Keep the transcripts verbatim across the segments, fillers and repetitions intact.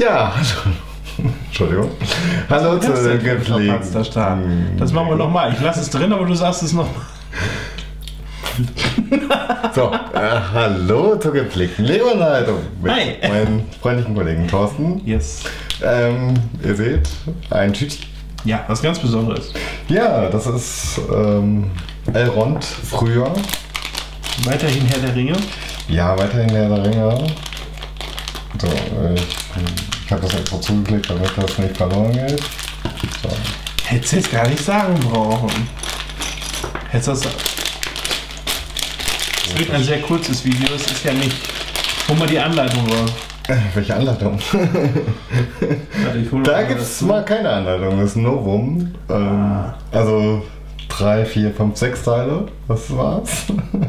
Ja, hallo. Entschuldigung. Hallo zu den gepflegten. Das machen wir nochmal. Ich lasse es drin, aber du sagst es nochmal. So, äh, hallo zur gepflegten Leberleitung mit Hi. meinem freundlichen Kollegen Thorsten. Yes. Ähm, ihr seht, ein Tütchen. Ja, was ganz Besonderes. Ja, das ist ähm, Elrond früher. Weiterhin Herr der Ringe. Ja, weiterhin Herr der Ringe. So, ich, ich habe das extra zugeklickt, damit das nicht verloren geht. So. Hättest du jetzt gar nicht sagen brauchen. Hättest du das. Es wird ein sehr kurzes Video, es ist ja nicht. Hol mal die Anleitung raus. Äh, welche Anleitung? Warte, ich hol Da mal gibt das es zu. mal keine Anleitung, das ist ein Novum. Ähm, Ah. Also drei, vier, fünf, sechs Teile, das war's.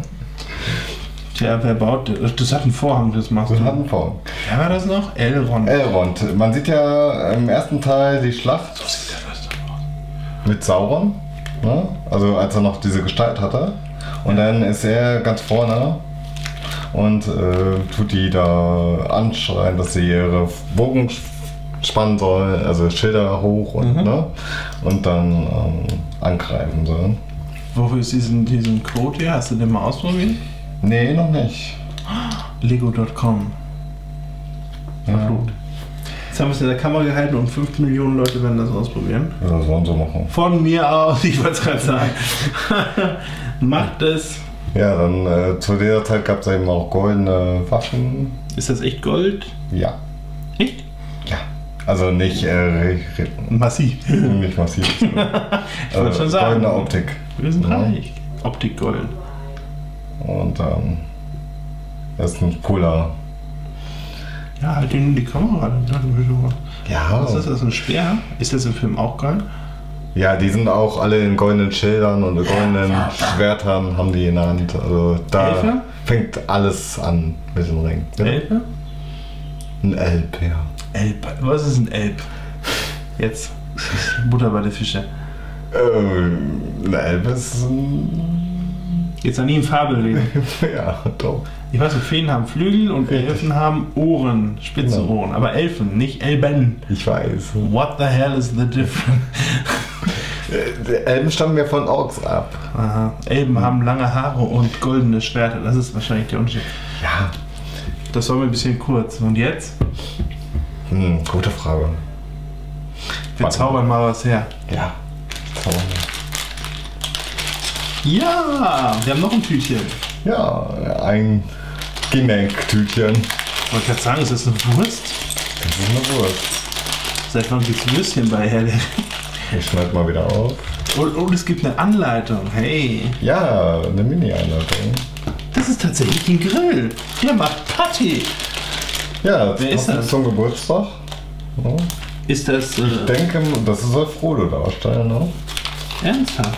Tja, wer baut das? Das hat einen Vorhang, das machst Das du. hat einen Form. Wer war das noch? Elrond. Elrond. Man sieht ja im ersten Teil die Schlacht So sieht das dann aus. mit Sauron, ne? Also als er noch diese Gestalt hatte. Und dann ist er ganz vorne und äh, tut die da anschreien, dass sie ihre Bogen spannen sollen, also Schilder hoch und, Mhm. ne? Und dann ähm, angreifen sollen. Wofür ist diesen, diesen Code hier? Hast du den mal ausprobiert? Nee, noch nicht. Lego Punkt com. Ja. Verflucht. Jetzt haben wir es in der Kamera gehalten und fünf Millionen Leute werden das ausprobieren. Ja, das sollen sie machen. Von mir aus, ich wollte es gerade sagen. Macht es. Ja, dann äh, zu der Zeit gab es eben auch goldene Waffen. Ist das echt Gold? Ja. Echt? Ja. Also nicht, äh, re- re- Massiv. nicht massiv. Ich wollte schon sagen. Goldene Optik. Wir sind Ja. reich. Optik Gold. Und ähm, das ist ein cooler. Ja, halt ihn in die Kamera. Ja. Was ist das, ein Speer? Ist das im Film auch geil? Ja, die sind auch alle in goldenen Schildern und in goldenen Schwertern haben die in der Hand. Also da Elfe? fängt alles an mit dem Ring. Ja. Elbe? Ein Elb, ja. Elb. Was ist ein Elb? Jetzt. Butter bei der Fische. Äh, ein Elb ist ein. Jetzt noch nie in Fabel reden. Ja, doch. Ich weiß nicht, Feen haben Flügel und Elfen haben Ohren, spitze Genau. Ohren. Aber Elfen, nicht Elben. Ich weiß. What the hell is the difference? Äh, Die Elben stammen ja von Orks ab. Aha. Elben haben lange Haare und goldene Schwerter. Das ist wahrscheinlich der Unterschied. Ja. Das war mir ein bisschen kurz. Und jetzt? Hm, gute Frage. Wir Warte. zaubern mal was her. Ja. Zaubern Ja, wir haben noch ein Tütchen. wir. Ja, ein Genenktütchen. Ich wollte gerade sagen, ist das eine Wurst? Das ist eine Wurst. Seit wann gibt es Würstchen bei Herr der Ich schneide mal wieder auf. und, und es gibt eine Anleitung. Hey, Ja, eine Mini-Einleitung. das ist tatsächlich ein Grill. Der macht Patty. Ja, Wer ist das? Zum Geburtstag. Ja. Ist das äh, Ich denke, das soll Frodo darstellen, ne? ernsthaft?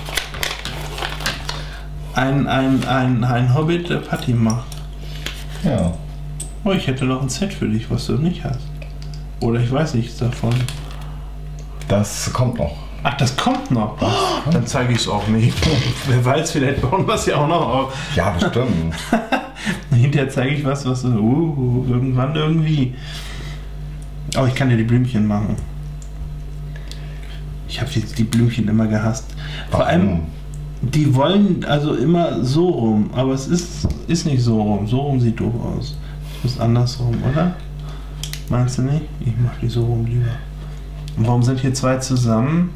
Ein, ein, ein, ein Hobbit, der Patty macht. Ja. Oh, ich hätte noch ein Set für dich, was du nicht hast. Oder ich weiß nichts davon. Das kommt noch. Ach, das kommt noch. Oh, dann zeige ich es auch nicht. Wer weiß, vielleicht bauen wir es ja auch noch auf. Ja, bestimmt. Hinterher zeige ich was, was uh, irgendwann irgendwie. Oh, ich kann dir die Blümchen machen. Ich habe die, die Blümchen immer gehasst. Vor Warum? allem, die wollen also immer so rum, aber es ist, ist nicht so rum. So rum sieht doof aus. Es ist andersrum, oder? Meinst du nicht? Ich mach die so rum lieber. Und warum sind hier zwei zusammen?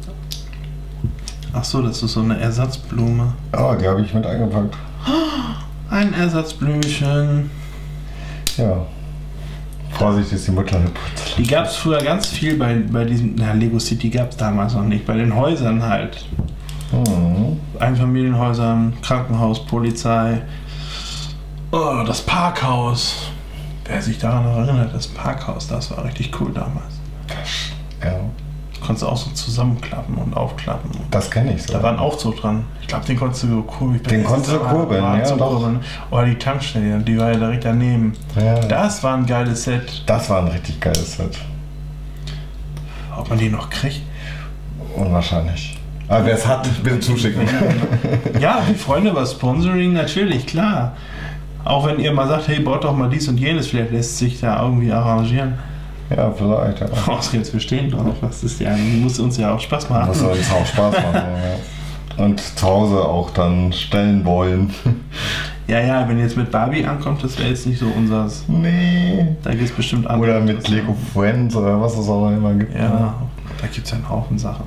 Ach so, das ist so eine Ersatzblume. Ah, die habe ich mit eingepackt. Ein Ersatzblümchen. Ja. Vorsicht, ist die Mutter eine Putz. Die gab es früher ganz viel bei, bei diesem. Na, Lego City gab es damals noch nicht. Bei den Häusern halt. Mhm. Einfamilienhäusern, Krankenhaus, Polizei. Oh, das Parkhaus. Wer sich daran noch erinnert, das Parkhaus, das war richtig cool damals. Ja, Du konntest auch so zusammenklappen und aufklappen. das kenne ich so. Da war ein Aufzug dran. Ich glaube, den konntest du kurbeln. Den konntest du kurbeln, ja, doch. Oh, die Tankstelle, die war ja direkt daneben. Ja, Das war ein geiles Set. das war ein richtig geiles Set. Ob man die noch kriegt? Unwahrscheinlich. Aber wer es hat, bitte zuschicken. Ja, die Freunde über Sponsoring, natürlich, klar. Auch wenn ihr mal sagt, hey, baut doch mal dies und jenes, vielleicht lässt sich da irgendwie arrangieren. Ja, vielleicht, ja. Ausgehend, wir stehen drauf. Das ist ja, muss uns ja auch Spaß machen. Muss uns auch Spaß machen, ja. Und zu Hause auch dann stellen wollen. Ja, ja, wenn jetzt mit Barbie ankommt, das wäre jetzt nicht so unseres. Nee. Da gibt es bestimmt andere. Oder mit Lego Friends oder was es auch immer gibt. Ja, da gibt es ja einen Haufen Sachen.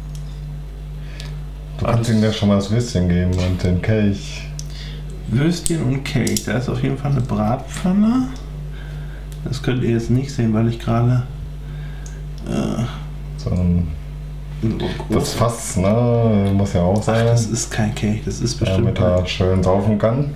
Du kannst ihm ja schon mal das Würstchen geben und den Kelch. Würstchen und Kelch. Da ist auf jeden Fall eine Bratpfanne. Das könnt ihr jetzt nicht sehen, weil ich gerade. Äh, so ein, das Fass, ne? Muss ja auch sein. Ach, das ist kein Kelch, das ist bestimmt. Damit er schön saufen kann.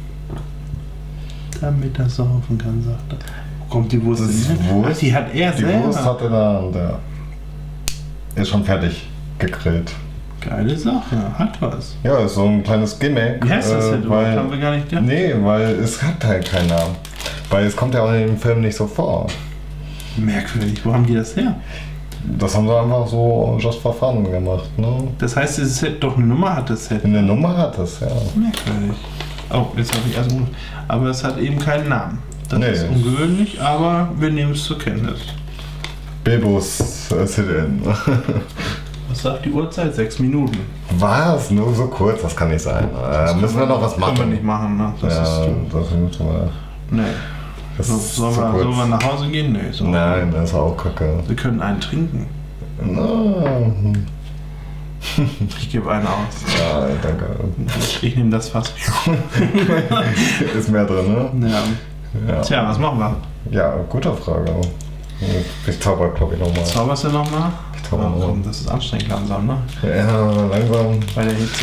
Damit er saufen kann, sagt er. Wo kommt die Wurst Das ist hin? Wurst. Ach, die hat er Die selber. Wurst hat er in der Hand, ja. Ist schon fertig gegrillt. Geile Sache, hat was. Ja, ist so ein kleines Gimmick. Wie heißt das äh, denn überhaupt? weil, Haben wir gar nicht gehabt? Nee, weil es hat halt keinen Namen. Weil es kommt ja auch in dem Film nicht so vor. Merkwürdig, wo haben die das her? Das haben sie einfach so just for fun gemacht, ne? Das heißt, dieses Set doch eine Nummer hat, das Set. Eine Nummer hat es, ja. Merkwürdig. Oh, jetzt habe ich also. Aber es hat eben keinen Namen. Das Nee, ist es- ungewöhnlich, aber wir nehmen es zur Kenntnis. Bilbos äh, Sit-In. Was sagt die Uhrzeit? Sechs Minuten. Was? Nur so kurz? Das kann nicht sein. Äh, müssen wir noch was machen? Können wir nicht machen, ne? Das ja, ist. das müssen wir. Nee. Das So, ist sollen, zu wir, kurz. sollen wir nach Hause gehen? Nee. So. Nein, das ist auch kacke. Wir können einen trinken. Na, Ich gebe einen aus. ja, danke. Ich nehme das Fass. Ist mehr drin, ne? Ja. Ja. Tja, was machen wir? Ja, gute Frage. Ich zauber, glaube ich, nochmal. Zauberst du nochmal? Ich zauber Oh, noch. komm, das ist anstrengend langsam, ne? Ja, langsam. Bei der Hitze.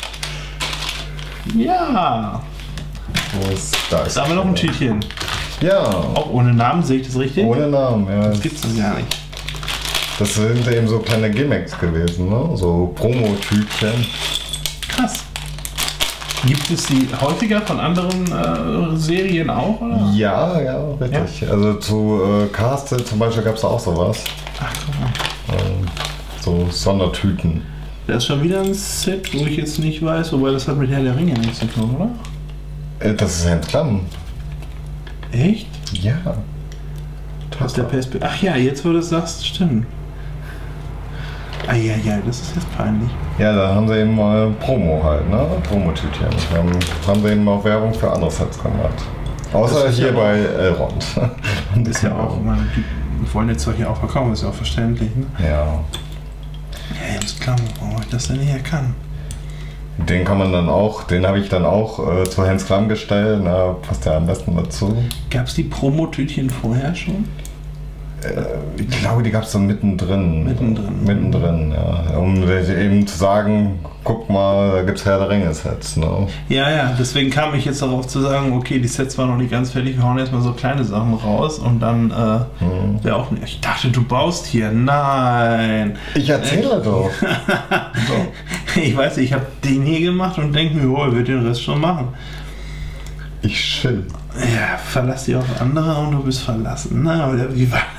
Ja. Wo ist da? Ist Da haben wir noch ein Tütchen. Ja, Auch ohne Namen, sehe ich das richtig? ohne Namen. Ja. Das gibt's das ja nicht. Das sind eben so kleine Gimmicks gewesen, ne? So Promo-Tütchen. Krass. Gibt es die häufiger von anderen äh, Serien auch, oder? Ja, ja, richtig. Also zu äh, Castle zum Beispiel gab es auch sowas. Ach, guck mal. Ähm, so Sondertüten. Da ist schon wieder ein Set, wo ich jetzt nicht weiß, wobei das hat mit Herr der Ringe nichts zu tun, oder? Äh, das ist Hans Klamm. Echt? Ja. Aus der Perspektive. Ach ja, jetzt wo du es sagst, stimmt. Ah ja, ja, das ist jetzt peinlich. Ja, da haben sie eben mal Promo halt, ne? Promotütchen. Da haben, haben sie eben auch Werbung für andere Sets gemacht. Außer Das ist hier ja bei Elrond. Das ist ja auch, man, die wollen jetzt solche auch verkaufen, ist ja auch verständlich, ne? Ja. Ja, James Klamm, warum habe ich das denn nicht erkannt? Den kann man dann auch, den habe ich dann auch äh, zu Hans Klamm gestellt, na, passt ja am besten dazu. Gab es die Promotütchen vorher schon? Äh, ich glaube, die gab es so mittendrin. Mittendrin. Mittendrin, ja. Um eben zu sagen, guck mal, da gibt es Herr der Ringe-Sets, ne? Ja, ja, deswegen kam ich jetzt darauf zu sagen, okay, die Sets waren noch nicht ganz fertig, wir hauen erstmal so kleine Sachen raus und dann äh, Hm. wäre auch nicht. Ich dachte, du baust hier. Nein. Ich erzähle doch. So. Ich weiß nicht, ich habe den hier gemacht und denke mir, oh, er wird den Rest schon machen. Ich chill. Ja, verlass dich auf andere und du bist verlassen. Na, oder wie war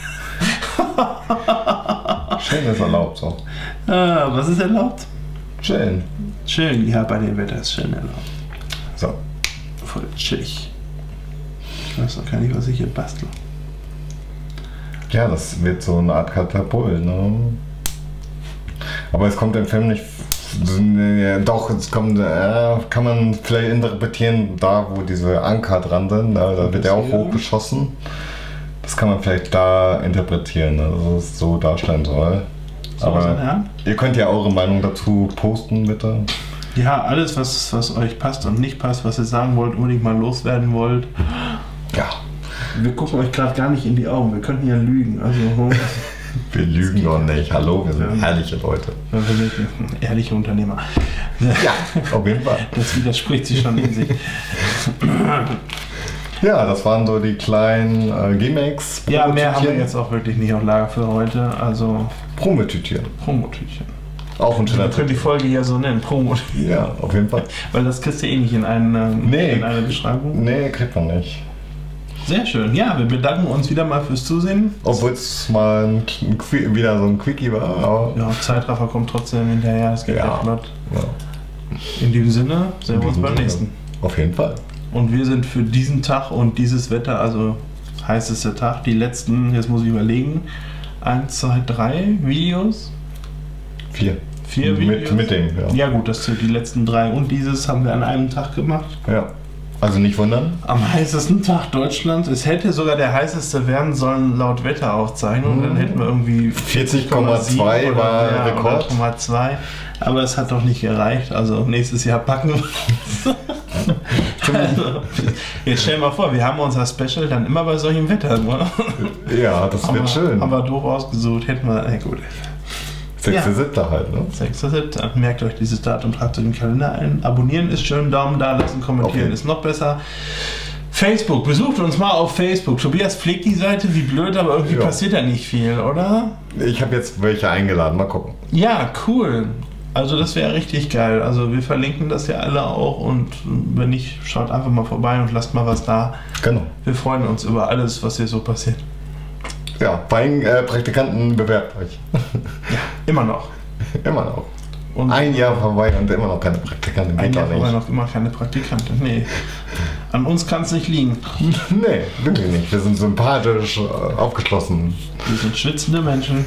Chillen ist erlaubt, so. ah, was ist erlaubt? Chillen. Schön, ja, bei dem Wetter ist schön erlaubt. So. Voll chillig. Ich weiß noch gar nicht, was ich hier bastle. Ja, das wird so eine Art Katapult, ne? Aber es kommt im Film nicht. Ja, doch, es kommt, äh, kann man vielleicht interpretieren, da wo diese Anker dran sind, da, da wird er auch hochgeschossen. Das kann man vielleicht da interpretieren, ne, dass es so darstellen soll. So Aber seine Hand? ihr könnt ja eure Meinung dazu posten, bitte. Ja, alles, was, was euch passt und nicht passt, was ihr sagen wollt, unbedingt mal loswerden wollt. Ja, Wir gucken euch gerade gar nicht in die Augen, wir könnten ja lügen. Also, wir lügen doch nicht. Hallo, wir sind Ja. ehrliche Leute. wir sind ehrliche Unternehmer. Ja, auf jeden Fall. Das widerspricht sich schon in sich. Ja, das waren so die kleinen äh, Gimmicks. Ja, mehr haben wir Promotütchen. jetzt auch wirklich nicht auf Lager für heute. Also Promotütchen. Promotütchen. Auch ein Wir schöner können die Tipp. Folge ja so nennen, Promo. Ja, auf jeden Fall. Weil das kriegst du eh nicht in, einen, Nee. in eine Beschreibung. Nee, kriegt man nicht. Sehr schön. Ja, wir bedanken uns wieder mal fürs Zusehen. Obwohl es mal ein, ein, Qui- wieder so ein Quickie war, aber Ja, Zeitraffer kommt trotzdem hinterher. Es geht Ja. ja flott. ja, In diesem Sinne sehen wir uns beim Sinne. nächsten. Auf jeden Fall. Und wir sind für diesen Tag und dieses Wetter, also heißester Tag. Die letzten, jetzt muss ich überlegen, eins, zwei, drei Videos. Vier. Vier mit, Videos? Mit dem, ja. Ja gut, das sind die letzten drei. Und dieses haben wir an einem Tag gemacht. Ja. Also nicht wundern. Am heißesten Tag Deutschlands. Es hätte sogar der heißeste werden sollen laut Wetteraufzeichnung. Mhm. Dann hätten wir irgendwie vierzig Komma zwei war ja, Rekord. vierzig Komma zwei. Aber es hat doch nicht gereicht. Also nächstes Jahr packen wir also, jetzt stell dir mal vor, wir haben unser Special dann immer bei solchem Wetter. Ne? Ja, das wird aber, schön. Aber doof ausgesucht, hätten wir. Na gut. sechster siebter Ja. halt, ne? sechster siebter Merkt euch dieses Datum, tragt euch den Kalender ein. Abonnieren ist schön, Daumen da lassen, kommentieren okay. ist noch besser. Facebook, besucht uns mal auf Facebook. Tobias pflegt die Seite, wie blöd, aber irgendwie ja. passiert da nicht viel, oder? Ich habe jetzt welche eingeladen, mal gucken. Ja, cool. Also das wäre richtig geil. Also wir verlinken das ja alle auch und wenn nicht, schaut einfach mal vorbei und lasst mal was da. Genau. Wir freuen uns über alles, was hier so passiert. Ja, bei den äh, Praktikanten bewerbt euch. Ja, immer noch. Immer noch. Und ein Jahr vorbei und immer noch keine Praktikanten. Ein Jahr vorbei noch immer keine Praktikanten. Nee. An uns kann es nicht liegen. Nee, wirklich nicht. Wir sind sympathisch, äh, aufgeschlossen. Wir sind schwitzende Menschen.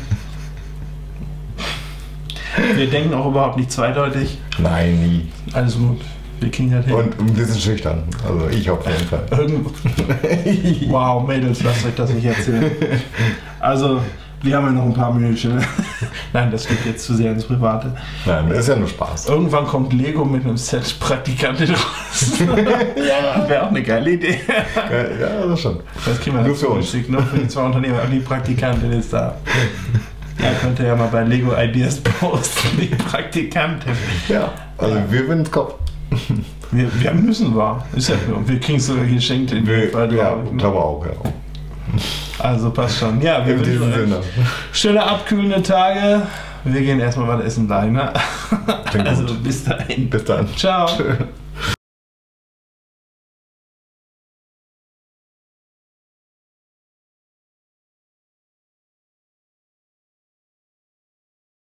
Wir denken auch überhaupt nicht zweideutig. Nein, nie. Alles gut. Wir kriegen das hin. Und ein bisschen schüchtern. Also ich auf jeden Fall. Wow, Mädels, lasst euch das nicht erzählen. Also, wir haben ja noch ein paar Minuten. Nein, das geht jetzt zu sehr ins Private. Nein, das ist ja nur Spaß. Irgendwann kommt Lego mit einem Set Praktikantin raus. Ja, wäre auch eine geile Idee. Ja, ja, das schon. Das kriegen wir nur für uns. Nur für die zwei Unternehmen. Aber die Praktikantin ist da. Ja, könnt ihr ja mal bei Lego Ideas posten, die Praktikantin. Ja, also ja. wir würden es kommen. Wir, wir müssen wahr. Ist ja für uns. Wir kriegen es sogar geschenkt in dem Fall. Ja, ich glaube auch, ja. Also passt schon. Ja, wir in diesem Sinne. Schöne abkühlende Tage. Wir gehen erstmal was essen bleiben. Ne? Also bis dahin. Bis dann. Ciao.